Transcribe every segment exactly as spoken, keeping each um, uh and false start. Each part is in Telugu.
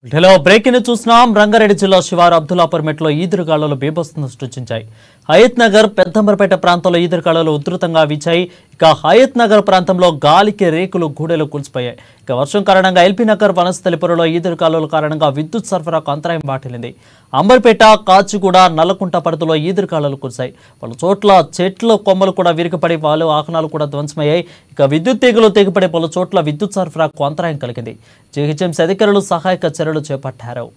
హలో బ్రేకింగ్ చూస్తున్నాం. రంగారెడ్డి జిల్లా శివారు అబ్దుల్లాపూర్ మెట్లో ఈదురుగాలులు బీభత్సం సృష్టించాయి. హయత్ నగర్ పెద్దంబరపేట ప్రాంతంలో ఈదురుగాలులు ఉధృతంగా వీచాయి. ఇక హయత్ నగర్ ప్రాంతంలో గాలికి రేకులు గూడెలు కూల్చిపోయాయి. ఇక వర్షం కారణంగా ఎల్బీ నగర్ వనస్థలిపురంలో ఈదురుగాలుల కారణంగా విద్యుత్ సరఫరాకు అంతరాయం వాటిల్లింది. అంబర్పేట, కాచిగూడ, నల్లకుంట పరిధిలో ఈదురుగాలులు కురిశాయి. పలు చోట్ల చెట్లు కొమ్మలు కూడా విరిగిపడి వాలు వాహనాలు కూడా ధ్వంసమయ్యాయి. ఇక విద్యుత్ తీగలు తెగిపడి పలు చోట్ల విద్యుత్ సరఫరాకు అంతరాయం కలిగింది. జీహెచ్ఎంసీ అధికారులు సహాయక చర్యలు చేపట్టారు.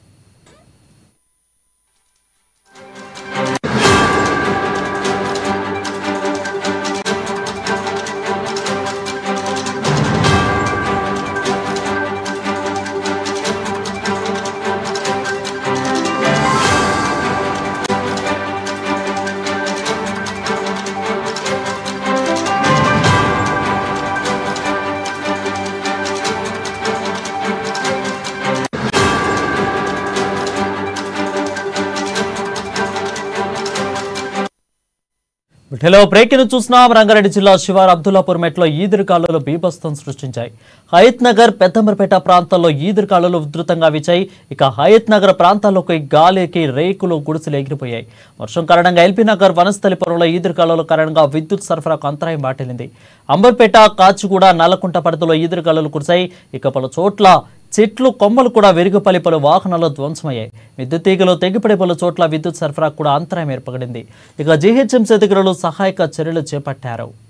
హలో బ్రేకింగ్ చూస్తున్నాం. రంగారెడ్డి జిల్లా శివారు అబ్దుల్లాపూర్ మెట్లో ఈదురుగాలులు బీభత్సం సృష్టించాయి. హయత్ నగర్, పెద్దంబరపేట ప్రాంతాల్లో ఈదురుగాలులు ఉధృతంగా వీచాయి. ఇక హయత్ నగర్ ప్రాంతాల్లోకి గాలికి రేకులు గుడిసెలు ఎగిరిపోయాయి. వర్షం కారణంగా ఎల్బీ నగర్ వనస్థలిపురంలో ఈదురుగాలుల కారణంగా విద్యుత్ సరఫరాకు అంతరాయం వాటిల్లింది. అంబర్పేట, కాచిగూడ, నల్లకుంట పరిధిలో ఈదురుగాలులు కురిశాయి. ఇక పలు చోట్ల చెట్లు కొమ్మలు కూడా విరిగిపడి పలు వాహనాలు ధ్వంసమయ్యాయి. విద్యుత్ తీగలు తెగిపడి పలు చోట్ల విద్యుత్ సరఫరాకు కూడా అంతరాయం ఏర్పడింది. ఇక జీహెచ్ఎంసీ అధికారులు సహాయక చర్యలు చేపట్టారు.